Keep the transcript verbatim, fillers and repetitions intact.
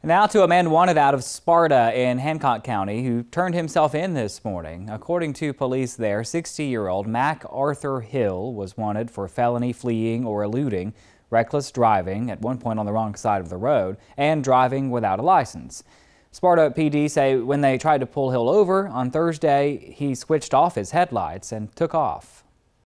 Now to a man wanted out of Sparta in Hancock County who turned himself in this morning. According to police there, sixty-year-old Mac Arthur Hill was wanted for felony fleeing or eluding, reckless driving at one point on the wrong side of the road, and driving without a license. Sparta P D say when they tried to pull Hill over on Thursday, he switched off his headlights and took off.